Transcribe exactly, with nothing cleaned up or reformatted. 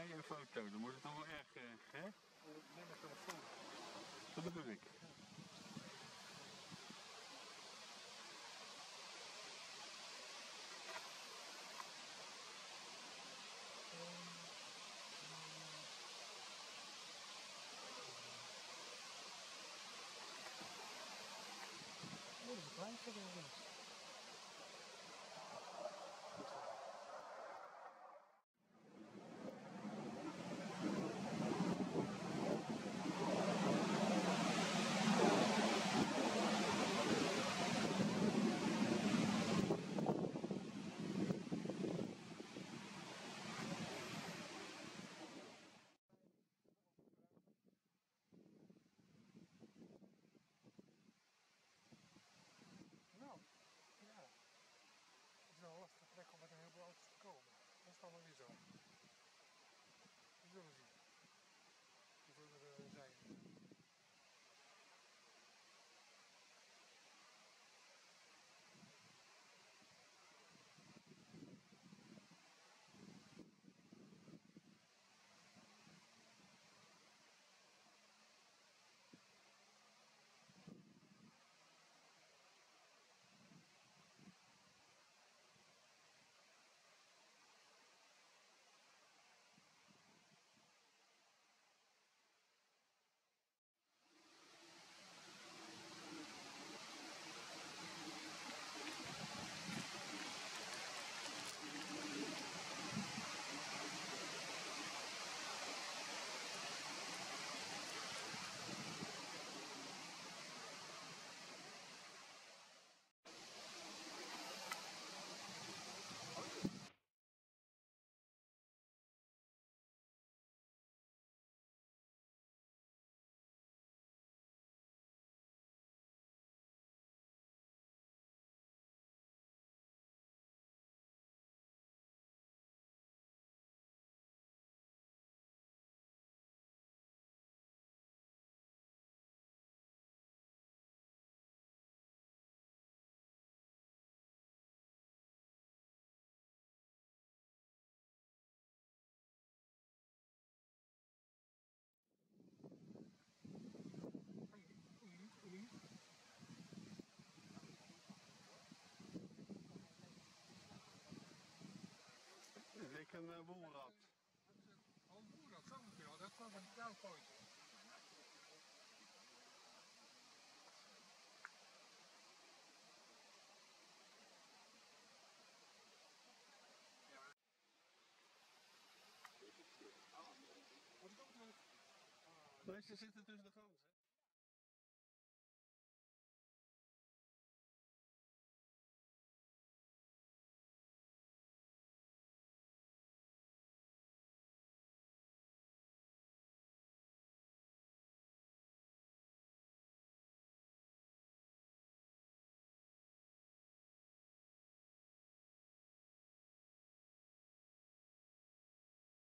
jij een foto, dan wordt het toch wel erg, uh, hè? Neem mijn telefoon. Dat bedoel ik. Oh, dat is een klein geworden. Nou, ja. Het is wel een lastige plek om met een heleboel auto's te komen. Dat is dan wel weer zo. We zullen zien hoeveel er uh, zijn. Ik een uh, boelrad. Oh, een boelrad, zo moet je wel. Dat kwam een touwpootje. Nee, ze zitten tussen de ganzen.